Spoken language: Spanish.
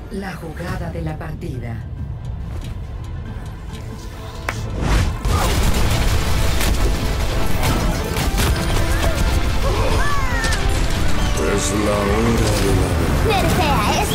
La jugada de la partida. Es la hora de la verdad. ¡Nerfea